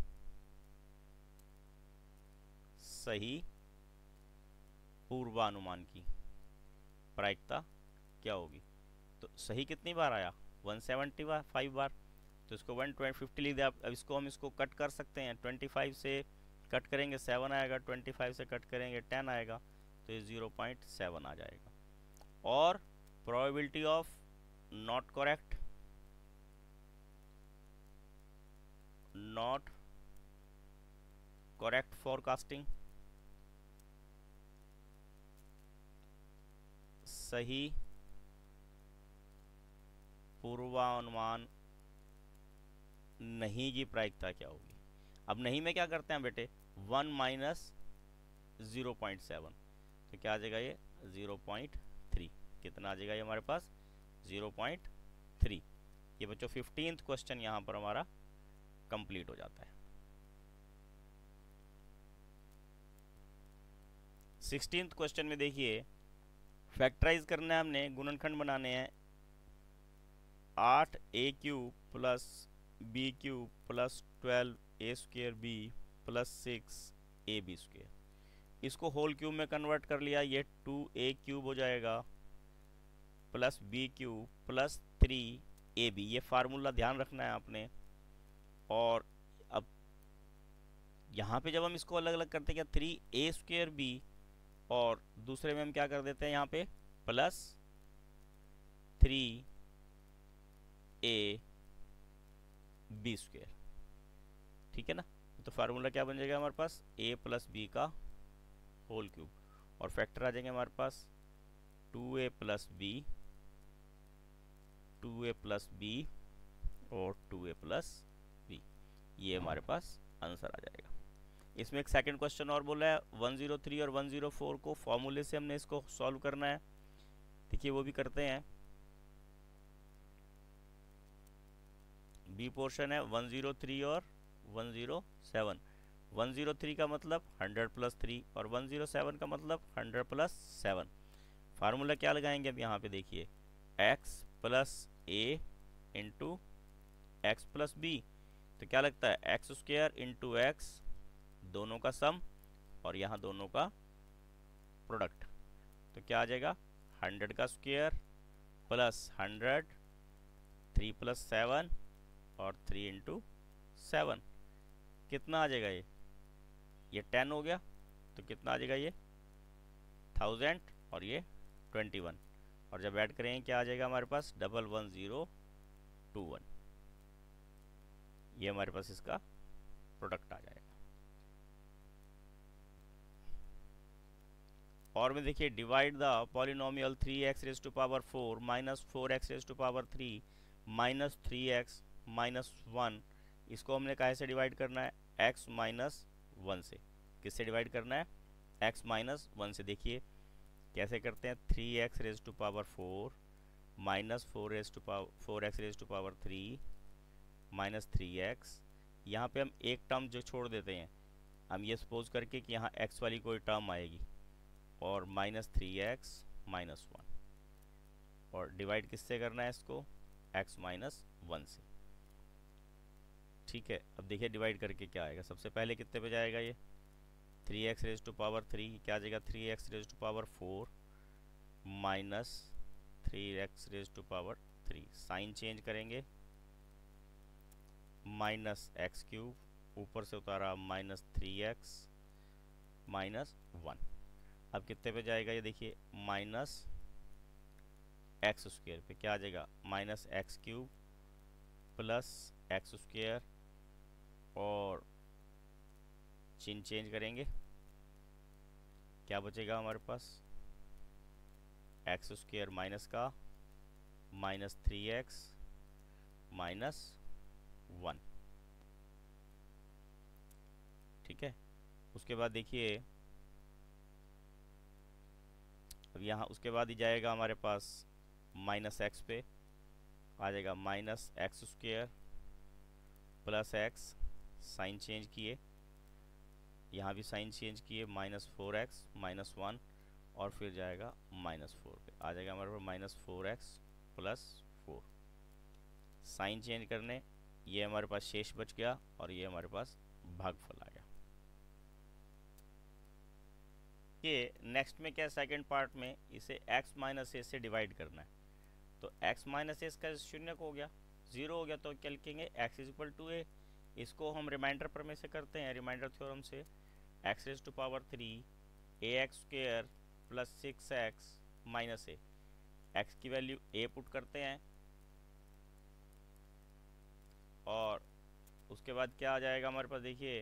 Speaker 1: सही पूर्वानुमान की प्रायिकता क्या होगी। तो सही कितनी बार आया, वन सेवेंटी फाइव बार, तो इसको वन फिफ्टी लिख दिया। अब इसको हम इसको कट कर सकते हैं, ट्वेंटी फाइव से कट करेंगे सेवन आएगा, ट्वेंटी फाइव से कट करेंगे टेन आएगा, तो ये ज़ीरो पॉइंट सेवन आ जाएगा। और probability of not correct not correct forecasting, सही पूर्वानुमान नहीं की प्रायिकता क्या होगी। अब नहीं में क्या करते हैं बेटे, one minus zero point seven, तो क्या आ जाएगा ये ज़ीरो पॉइंट थ्री। कितना आ जाएगा ये हमारे पास, ज़ीरो पॉइंट थ्री। ये बच्चों फिफ्टींथ क्वेश्चन यहाँ पर हमारा कंप्लीट हो जाता है। सिक्सटींथ क्वेश्चन में देखिए, फैक्टराइज करना है हमने, गुणनखंड बनाने हैं। आठ a cube plus B cube plus twelve a square b plus six a b square, इसको होल क्यूब में कन्वर्ट कर लिया, ये टू ए क्यूब हो जाएगा plus B cube plus three ए बी। ये फार्मूला ध्यान रखना है आपने। और अब यहाँ पे जब हम इसको अलग अलग करते हैं, क्या थ्री ए स्क्वेयर बी, और दूसरे में हम क्या कर देते हैं यहाँ पे प्लस थ्री ए बी स्क्वेयर, ठीक है ना। तो फार्मूला क्या बन जाएगा हमारे पास, ए प्लस बी का होल क्यूब, और फैक्टर आ जाएंगे हमारे पास two a plus b, two a plus B और टू ए प्लस बी। ये हमारे पास आंसर आ जाएगा। इसमें एक सेकंड क्वेश्चन और बोला है, वन ज़ीरो थ्री और वन ज़ीरो फोर को फॉर्मूले से हमने इसको सॉल्व करना है। देखिए वो भी करते हैं। बी पोर्शन है वन ज़ीरो थ्री और one zero seven. One zero three का मतलब हंड्रेड प्लस थ्री और वन ज़ीरो सेवन का मतलब हंड्रेड प्लस सेवन। फार्मूला क्या लगाएंगे अब यहाँ पे देखिए, x plus a into x plus b, तो क्या लगता है एक्स स्क्वायर इंटू एक्स, दोनों का सम और यहाँ दोनों का प्रोडक्ट, तो क्या आ जाएगा हंड्रेड का square plus hundred, three plus seven और थ्री इंटू सेवन, कितना आ जाएगा ये ये टेन हो गया, तो कितना आ जाएगा ये थाउजेंड और ये ट्वेंटी वन, और जब ऐड करेंगे क्या आ जाएगा हमारे पास double one zero two one. ये हमारे पास इसका प्रोडक्ट आ जाएगा। और में देखिए, divide the polynomial three x raise to power four minus four x raise to power three minus three x minus one, इसको हमने काहे से डिवाइड करना है, x माइनस वन से। किससे डिवाइड करना है, x माइनस वन से। देखिए कैसे करते हैं, three x raise to power four minus four raise to power four x raise to power three minus three x. यहाँ पे हम एक टर्म जो छोड़ देते हैं, हम ये सपोज करके कि यहाँ x वाली कोई टर्म आएगी, और minus three x minus one, और डिवाइड किससे करना है इसको, x माइनस वन से, ठीक है। अब देखिए डिवाइड करके क्या आएगा, सबसे पहले कितने पे जाएगा ये three x raise to power three, क्या आ जाएगा three x raise to power four minus three x raise to power three, sign change करेंगे, माइनस एक्स क्यूब, ऊपर से उतारा minus three x minus one. अब कितने पे जाएगा ये देखिए, माइनस एक्स स्क्वेयर पे क्या आ जाएगा, minus x cube plus x square, और चिन्ह चेंज करेंगे, क्या बचेगा हमारे पास एक्स स्क्वेयर माइनस का minus three x minus one, ठीक है। उसके बाद देखिए, अब यहाँ उसके बाद ही जाएगा हमारे पास माइनस एक्स पे आ जाएगा minus x square plus x, sign change किए, यहाँ भी साइन चेंज किए, minus four x minus one, और फिर जाएगा माइनस फोर पे आ जाएगा हमारे पास minus four x plus four, sign change करने ये हमारे पास शेष बच गया, और ये हमारे पास भागफल आ गया। ये नेक्स्ट में क्या है, सेकंड पार्ट में इसे x माइनस ए से डिवाइड करना है, तो x माइनस ए का शून्य हो गया, जीरो हो गया, तो क्या लिखेंगे x is equal to a. इसको हम रिमाइंडर प्रमेय से करते हैं, रिमाइंडर थ्योरम से, x raise to power three a x square plus six x minus a, x की वैल्यू a पुट करते हैं, और उसके बाद क्या आ जाएगा हमारे पास देखिए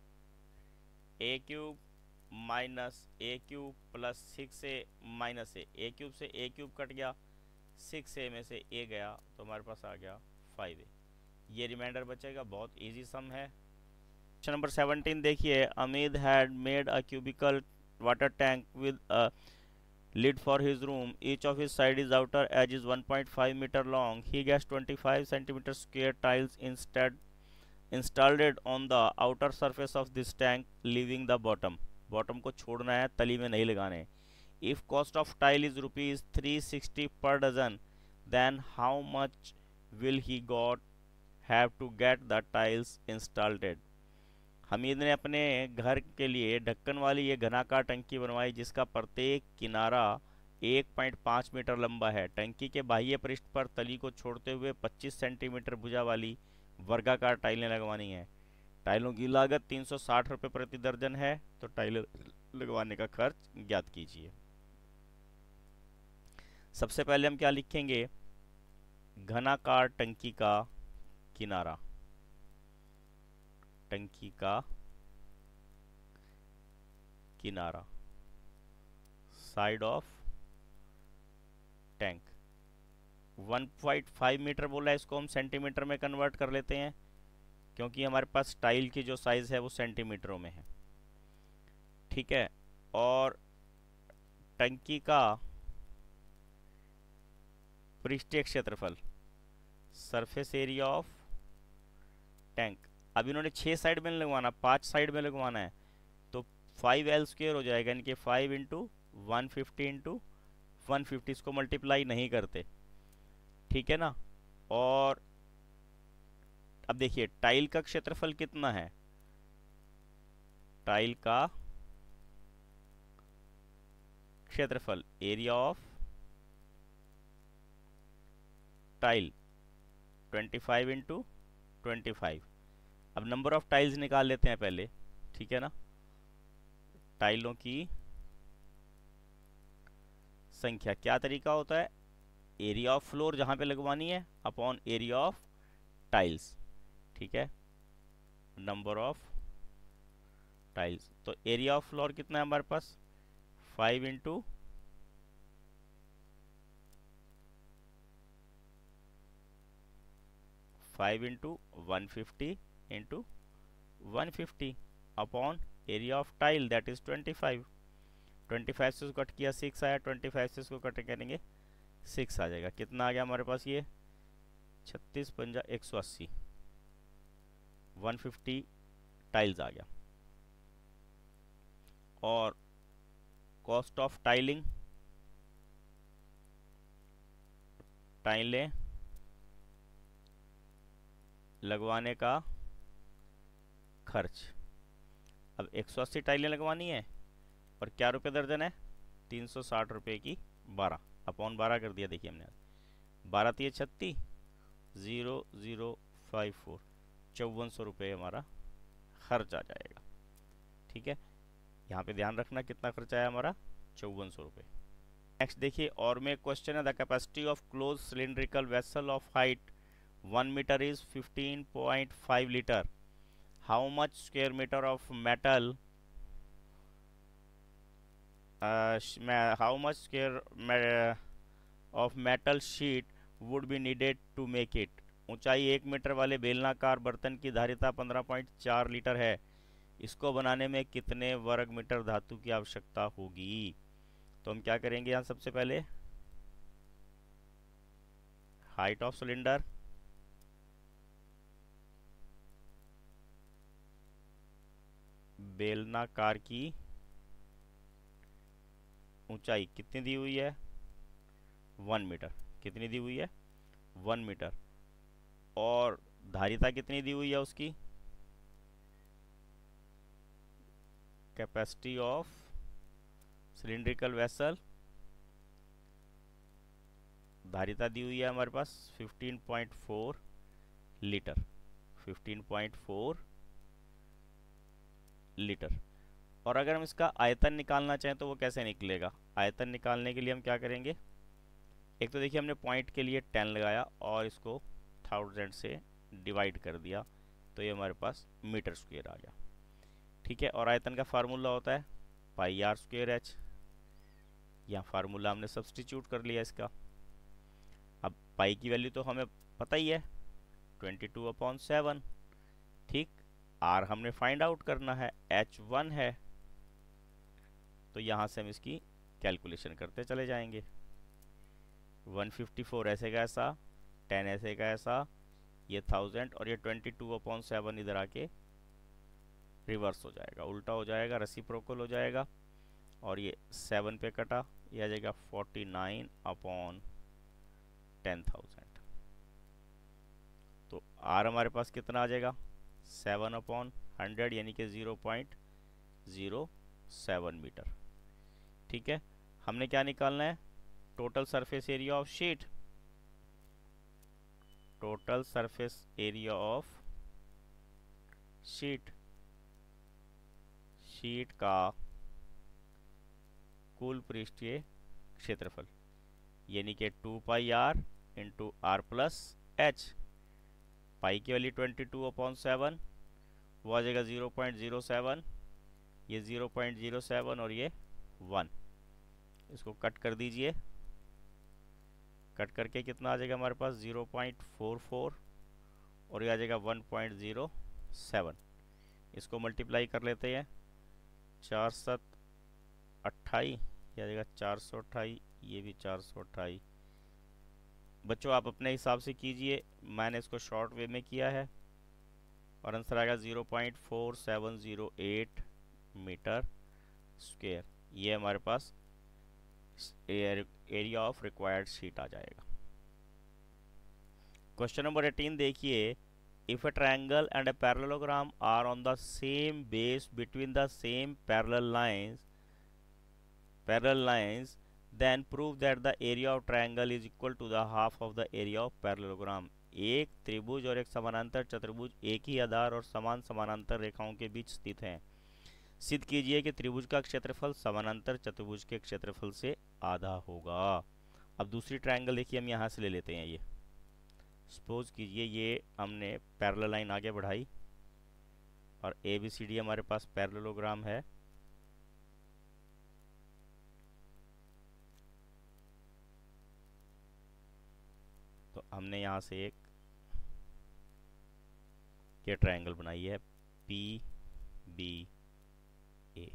Speaker 1: a cube minus a cube plus six a minus a, a cube से ए क्यूब कट गया, सिक्स ए में से ए गया, तो हमारे पास आ गया फाइव ए। ये रिमाइंडर बचेगा, बहुत इजी सम है। क्वेश्चन नंबर सेवनटीन देखिए, Hameed had made a cubical water tank with a lid for his room. Each of his side is outer edge is one point five meter long. He gets twenty-five centimeter square tiles instead installed it on the outer surface of this tank, leaving the bottom. Bottom को छोड़ना है, तली में नहीं लगाने. If cost of tile is rupees three sixty per dozen, then how much will he got have to get the tiles installed? Hamid ने अपने घर के लिए ढक्कन वाली ये घनाकार टंकी बनवाई जिसका प्रत्येक किनारा एक पॉइंट पाँच मीटर लंबा है। टंकी के बाह्य पृष्ठ पर तली को छोड़ते हुए पच्चीस सेंटीमीटर भुजा वाली वर्गाकार टाइलें लगवानी हैं। टाइलों की लागत तीन सौ साठ रुपये प्रति दर्जन है, तो टाइलें लगवाने का खर्च ज्ञात कीजिए। सबसे पहले हम क्या लिखेंगे, घनाकार टंकी का किनारा, टंकी का किनारा, side of tank. One point five metre बोला है, इसको हम सेंटीमीटर में कन्वर्ट कर लेते हैं क्योंकि हमारे पास टाइल की जो साइज है वो सेंटीमीटरों में है। ठीक है, और टंकी का पृष्ठीय क्षेत्रफल, सरफेस एरिया ऑफ टैंक। अब इन्होंने छः साइड में लगवाना, पांच साइड में लगवाना है, तो फाइव एल स्क्वेयर हो जाएगा, यानी कि five into one fifty into one fifty, इसको मल्टीप्लाई नहीं करते। ठीक है ना। और अब देखिए टाइल का क्षेत्रफल कितना है, टाइल का क्षेत्रफल, area of tile twenty five into twenty five. अब नंबर ऑफ टाइल्स निकाल लेते हैं पहले, ठीक है ना। टाइलों की संख्या, क्या तरीका होता है, एरिया ऑफ फ्लोर जहां पे लगवानी है अपॉन एरिया ऑफ टाइल्स। ठीक है, नंबर ऑफ टाइल्स, तो एरिया ऑफ फ्लोर कितना है हमारे पास, five into five into one fifty into one fifty upon area of tile that is twenty five. Twenty five से उसको कट किया सिक्स आया, ट्वेंटी फाइव से उसको कट करेंगे सिक्स आ जाएगा। कितना आ गया हमारे पास, ये छत्तीस पंजा एक सौ अस्सी, वन फिफ्टी टाइल्स आ गया। और कॉस्ट ऑफ टाइलिंग, टाइलें लगवाने का खर्च। अब एक सौ अस्सी टाइलें लगवानी है और क्या रुपये दर्जन है, तीन सौ साठ रुपये की बारह, अपॉन बारह कर दिया। देखिए हमने बारह तीन छत्तीस, ज़ीरो ज़ीरो फाइव फोर, चौवन सौ रुपये हमारा खर्च आ जाएगा। ठीक है, यहाँ पे ध्यान रखना कितना खर्च आया हमारा, चौवन सौ रुपये। नेक्स्ट देखिए, और में क्वेश्चन है, the capacity of close cylindrical vessel of height one metre is fifteen point five litre. How much square metre of metal how much square of metal sheet would be needed to make it. ऊंचाई एक metre वाले बेलनाकार बर्तन की धारिता पंद्रह point चार litre है, इसको बनाने में कितने वर्ग मीटर धातु की आवश्यकता होगी। तो हम क्या करेंगे, यहाँ सबसे पहले हाइट ऑफ सिलेंडर, बेलनाकार की ऊंचाई कितनी दी हुई है, वन मीटर। कितनी दी हुई है, वन मीटर। और धारिता कितनी दी हुई है उसकी, कैपेसिटी ऑफ सिलिंड्रिकल वेसल, धारिता दी हुई है हमारे पास fifteen point four litre, fifteen point four litre. और अगर हम इसका आयतन निकालना चाहें तो वो कैसे निकलेगा। आयतन निकालने के लिए हम क्या करेंगे, एक तो देखिए हमने पॉइंट के लिए टेन लगाया और इसको थाउजेंड से डिवाइड कर दिया, तो ये हमारे पास मीटर स्क्वायर आ गया। ठीक है, और आयतन का फार्मूला होता है पाई आर स्क्वायर एच। यहाँ फार्मूला हमने सब्सटीट्यूट कर लिया इसका। अब पाई की वैल्यू तो हमें पता ही है, ट्वेंटी टू अपॉन सेवन। ठीक, आर हमने फाइंड आउट करना है, एच वन है, तो यहाँ से हम इसकी कैलकुलेशन करते चले जाएंगे। वन फिफ्टी फोर ऐसे का ऐसा, टेन ऐसे का ऐसा, ये थाउजेंड, और ये ट्वेंटी टू अपॉन सेवन इधर आके रिवर्स हो जाएगा, उल्टा हो जाएगा, रेसिप्रोकल हो जाएगा, और ये सेवन पे कटा, ये आ जाएगा forty nine upon ten thousand. तो आर हमारे पास कितना आ जाएगा, सेवन अपॉन हंड्रेड, यानी कि zero point zero seven metre. ठीक है, हमने क्या निकालना है, total surface area of sheet, total surface area of sheet, sheet का कुल पृष्ठीय क्षेत्रफल, यानी कि two pi r into r plus h. Pi की value twenty two upon seven, वो आ जाएगा ज़ीरो पॉइंट ज़ीरो सेवन, ये ज़ीरो पॉइंट ज़ीरो सेवन और ये वन, इसको कट कर दीजिए, कट करके कितना आ जाएगा हमारे पास, ज़ीरो पॉइंट फोर फोर, और ये आ जाएगा वन पॉइंट ज़ीरो सेवन। इसको मल्टीप्लाई कर लेते हैं, चार सत अट्ठाई, ये आ जाएगा चार सौ अट्ठाई, ये भी चार सौ अट्ठाई। बच्चों आप अपने हिसाब से कीजिए, मैंने इसको शॉर्ट वे में किया है, और आंसर आएगा zero point four seven zero eight metre square. ये हमारे पास एरिया ऑफ रिक्वायर्ड शीट आ जाएगा। क्वेश्चन नंबर एटीन देखिए, if a triangle and a parallelogram are on the same base between the same parallel lines parallel lines then prove that the area of triangle is equal to the half of the area of parallelogram। एक त्रिभुज और एक समानांतर चतुर्भुज एक ही आधार और समान समानांतर रेखाओं के बीच स्थित हैं, सिद्ध कीजिए कि त्रिभुज का क्षेत्रफल समानांतर चतुर्भुज के क्षेत्रफल से आधा होगा। अब दूसरी ट्रायंगल देखिए, हम यहाँ से ले लेते हैं। ये सपोज कीजिए ये हमने पैरेलल लाइन आगे बढ़ाई और ए बी सी डी हमारे पास पैरेललोग्राम है। तो हमने यहाँ से एक ये ट्रायंगल बनाई है पी बी ए।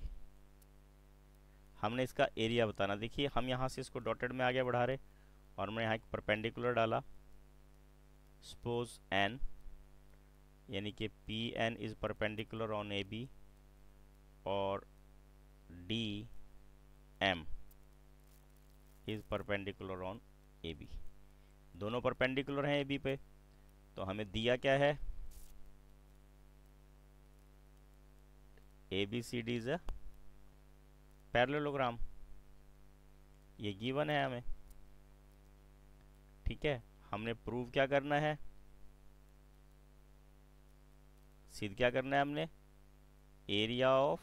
Speaker 1: हमने इसका एरिया बताना। देखिए हम यहाँ से इसको डॉटेड में आगे बढ़ा रहे और हमने यहाँ एक परपेंडिकुलर डाला, सपोज एन, यानी कि P N is perpendicular on A B और D M is perpendicular on A B. दोनों परपेंडिकुलर हैं ए बी पे। तो हमें दिया क्या है, A B C D is a parallelogram, ये गिवन है हमें। ठीक है, हमने प्रूव क्या करना है, सिद्ध क्या करना है हमने, area of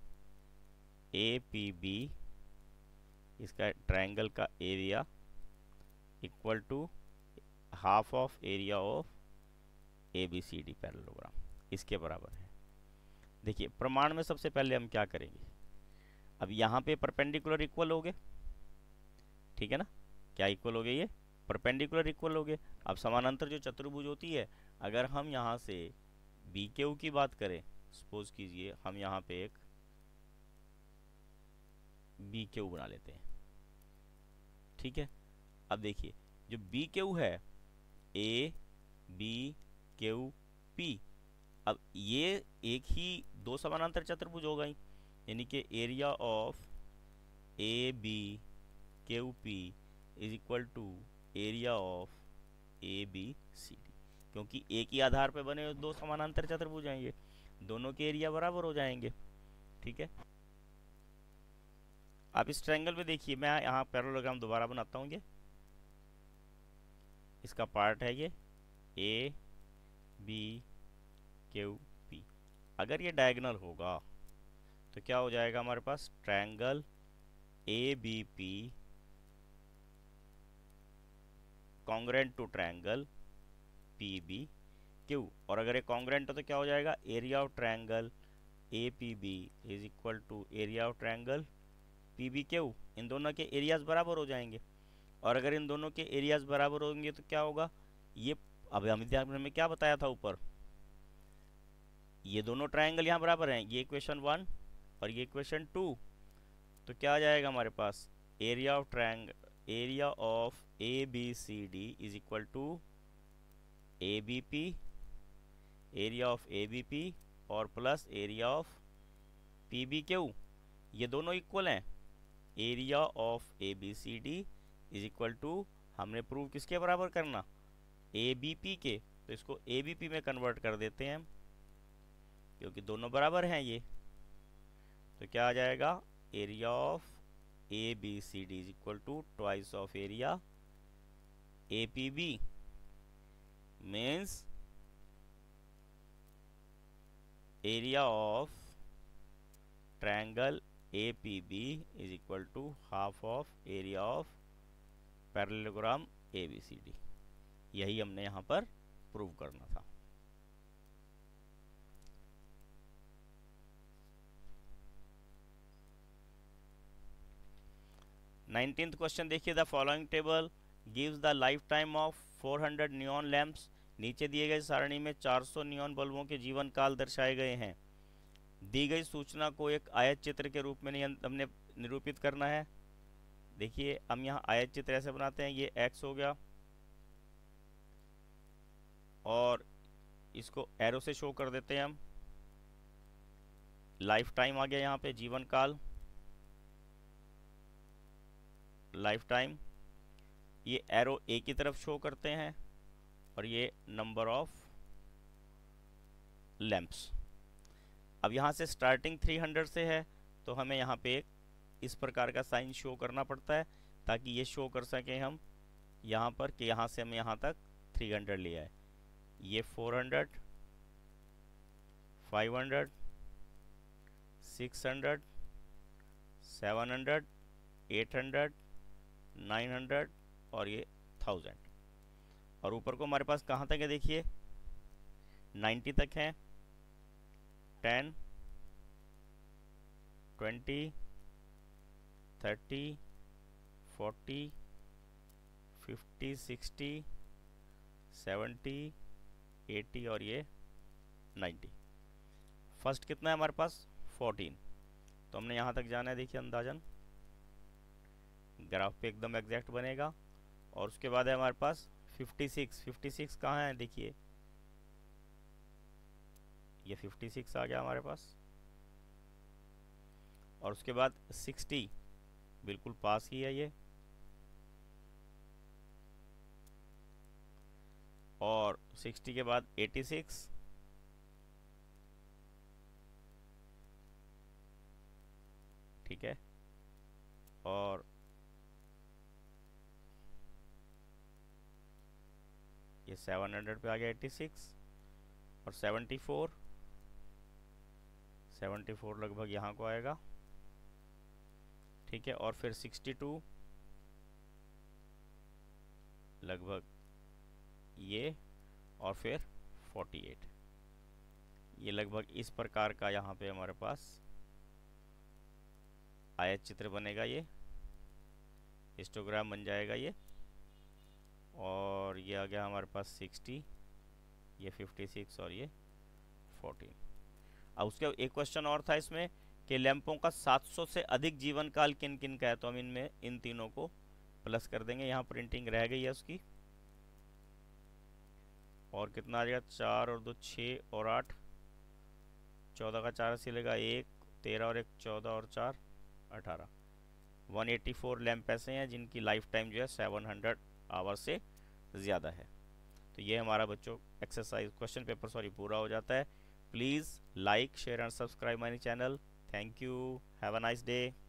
Speaker 1: A P B, इसका ट्रायंगल का area equal to half of area of A B C D parallelogram, इसके बराबर है। देखिए प्रमाण में सबसे पहले हम क्या करेंगे, अब यहाँ पे परपेंडिकुलर इक्वल हो गए, ठीक है ना, क्या इक्वल हो गए, ये परपेंडिकुलर इक्वल हो गए। अब समानांतर जो चतुर्भुज होती है, अगर हम यहाँ से बी क्यू की बात करें, सपोज कीजिए हम यहाँ पे एक बी क्यू बना लेते हैं। ठीक है, अब देखिए जो बी क्यू है, ए बी क्यू पी, अब ये एक ही दो समानांतर चतुर्भुज हो गई, यानी कि area of A B Q P is equal to area of A B C D, क्योंकि एक ही आधार पे बने दो समानांतर चतुर्भुज आएंगे, दोनों के एरिया बराबर हो जाएंगे। ठीक है, आप इस ट्रायंगल में देखिए, मैं यहाँ पैरेललोग्राम दोबारा बनाता हूँ। ये इसका पार्ट है ये ए बी क्यू पी। अगर ये डायगोनल होगा तो क्या हो जाएगा हमारे पास, triangle A B P congruent to triangle P B Q. और अगर ये कॉन्ग्रेंट हो तो क्या हो जाएगा, area of triangle A P B is equal to area of triangle P B Q. इन दोनों के एरियाज बराबर हो जाएंगे, और अगर इन दोनों के एरियाज बराबर होंगे तो क्या होगा, ये अब अमित ने हमें क्या बताया था ऊपर, ये दोनों ट्रायंगल यहाँ बराबर हैं, ये इक्वेशन वन और ये इक्वेशन टू। तो क्या आ जाएगा हमारे पास, area of triangle, area of A B C D is equal to A B P, area of A B P और plus area of P B Q, ये दोनों इक्वल हैं। Area of A B C D is equal to, हमने prove किसके बराबर करना, A B P के, तो इसको ए बी पी में कन्वर्ट कर देते हैं हम, क्योंकि दोनों बराबर हैं ये। तो क्या आ जाएगा, area of A B C D is equal to twice of area A P B, means area of triangle A P B is equal to half of area of parallelogram A B C D. यही हमने यहाँ पर prove करना था। Nineteenth question देखिए, the following table gives the lifetime of four hundred neon lamps. नीचे दिए गए सारणी में चार सौ नियॉन बल्बों के जीवन काल दर्शाए गए हैं। दी गई सूचना को एक आयत चित्र के रूप में हमने निरूपित करना है। देखिए हम यहाँ आयत चित्र ऐसे बनाते हैं, ये एक्स हो गया और इसको एरो से शो कर देते हैं हम। लाइफ टाइम आ गया यहाँ पे, जीवन काल, लाइफ टाइम, ये एरो ए की तरफ शो करते हैं और ये नंबर ऑफ लैंप्स। अब यहाँ से स्टार्टिंग थ्री हंड्रेड से है तो हमें यहाँ पे एक इस प्रकार का साइन शो करना पड़ता है ताकि ये शो कर सकें हम यहाँ पर कि यहाँ से हम यहाँ तक थ्री हंड्रेड ले आए। ये four hundred, five hundred, six hundred, seven hundred, eight hundred, nine hundred और ये थाउजेंड। और ऊपर को हमारे पास कहाँ तक है, देखिए नाइन्टी तक है। Ten, twenty, thirty, forty, fifty, sixty, seventy, eighty और ये नाइन्टी। फर्स्ट कितना है हमारे पास, फोर्टीन। तो हमने यहाँ तक जाना है, देखिए अंदाजन ग्राफ पे एकदम एग्जैक्ट बनेगा। और उसके बाद है हमारे पास फिफ्टी सिक्स। फिफ्टी सिक्स कहाँ है, देखिए ये फिफ्टी सिक्स आ गया हमारे पास। और उसके बाद सिक्सटी बिल्कुल पास ही है ये, और सिक्सटी के बाद एटी सिक्स, ठीक है, और ये सेवन हंड्रेड पे आ गया एटी सिक्स, और सेवेंटी फोर, सेवेंटी फोर लगभग यहाँ को आएगा, ठीक है, और फिर सिक्सटी टू लगभग ये, और फिर फोर्टी एट। ये लगभग इस प्रकार का यहाँ पे हमारे पास आयत चित्र बनेगा, ये हिस्टोग्राम बन जाएगा ये। और ये आ गया हमारे पास सिक्सटी, ये फिफ्टी सिक्स और ये फोर्टीन। अब उसके एक क्वेश्चन और था इसमें कि लैंपों का सात सौ से अधिक जीवन काल किन किन का है। तो हम इनमें इन तीनों को प्लस कर देंगे, यहाँ प्रिंटिंग रह गई है उसकी। और कितना आ जाएगा, चार और दो छः और आठ, चौदह का चार अस्सी लेगा एक, तेरह और एक चौदह और चार अठारह। वन एटी फोर लैंप ऐसे हैं जिनकी लाइफ टाइम जो है सेवन हंड्रेड आवर से ज़्यादा है। तो ये हमारा बच्चों एक्सरसाइज क्वेश्चन पेपर सॉरी पूरा हो जाता है। Please like share and subscribe my channel. Thank you, have a nice day.